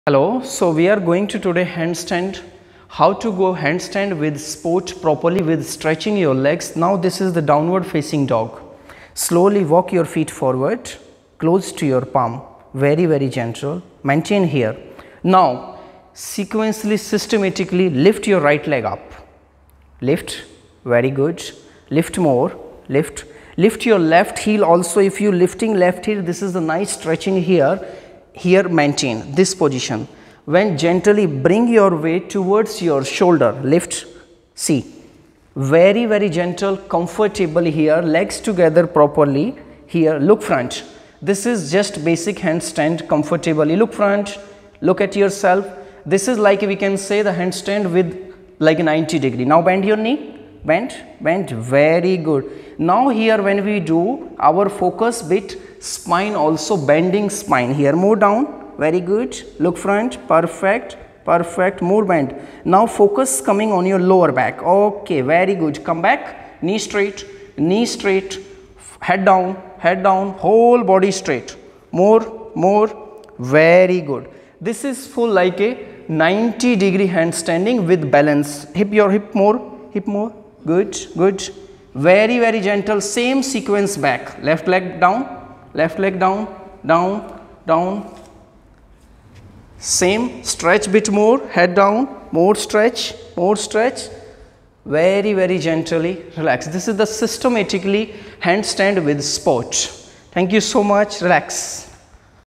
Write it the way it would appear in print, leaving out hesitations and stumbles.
Hello, so we are going to today handstand, how to go handstand with support properly with stretching your legs. Now this is the downward facing dog. Slowly walk your feet forward, close to your palm, very gentle, maintain here. Now sequentially, systematically lift your right leg up, lift, very good, lift more, lift your left heel also. If you lifting left heel, this is the nice stretching here maintain this position. When gently bring your weight towards your shoulder, lift, see, very gentle, comfortable here, legs together properly here, look front. This is just basic handstand, comfortably look front, look at yourself. This is like we can say the handstand with like 90 degree. Now bend your knee, bend, very good. Now here when we do our focus bit, spine also, bending spine here, more down, very good, look front, perfect, more bend. Now focus coming on your lower back, okay, very good, come back, knee straight, head down, whole body straight, more, very good. This is full like a 90 degree handstanding with balance. Hip more, good, very gentle. Same sequence back, left leg down, down, same, stretch bit more, head down, more stretch, very gently relax. This is the systematically handstand with support. Thank you so much, relax.